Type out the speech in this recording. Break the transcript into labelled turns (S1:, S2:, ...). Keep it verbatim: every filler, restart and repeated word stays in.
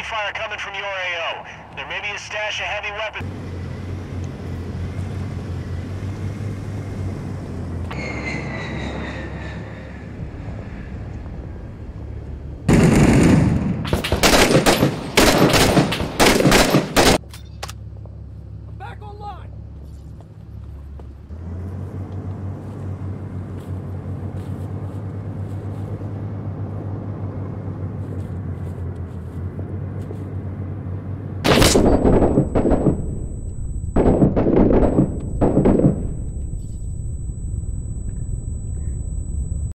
S1: fire coming from your A O. There may be a stash of heavy weapons.